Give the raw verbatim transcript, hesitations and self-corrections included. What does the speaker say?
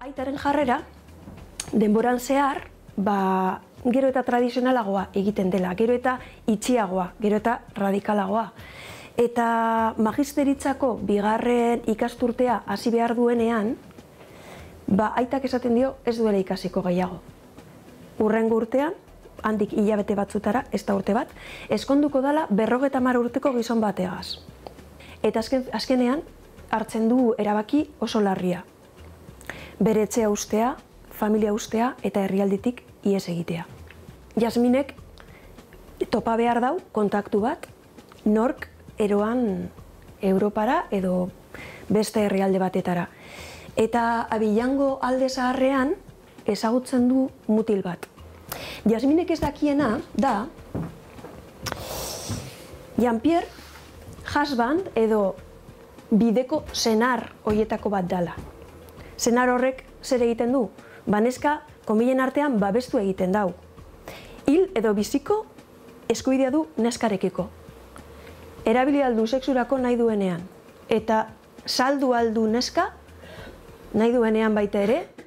Aitaren jarrera, denboran zehar, ba, gero eta tradizionalagoa egiten dela, gero eta itxiagoa, gero eta radikalagoa. Eta magisteritzako bigarren ikasturtea hasi behar duenean, ba, aitak esaten dio ez duela ikasiko gehiago. Hurrengo urtean, handik hilabete batzutara, ez da urte bat, ezkonduko dela berrogeta hamar urteko gizon bateagaz. Eta azken, azkenean, hartzen du erabaki oso larria. Bere etxea ustea, familia ustea eta herrialdetik ihes egitea. Jasminek topa behar dau kontaktu bat, nork eroan Europara edo beste herrialde batetara. Eta Abillango alde zaharrean ezagutzen du mutil bat. Jasminek ez dakiena da Jean-Pierre husband edo bideko senar hoietako bat dala. Senar horrek zer egiten du? Baneska, komilen artean babestu egiten dau. Hil edo biziko eskubidea du neskarekiko. Erabili aldu sexurako nahi duenean. Eta saldu aldu neska nahi duenean baita ere,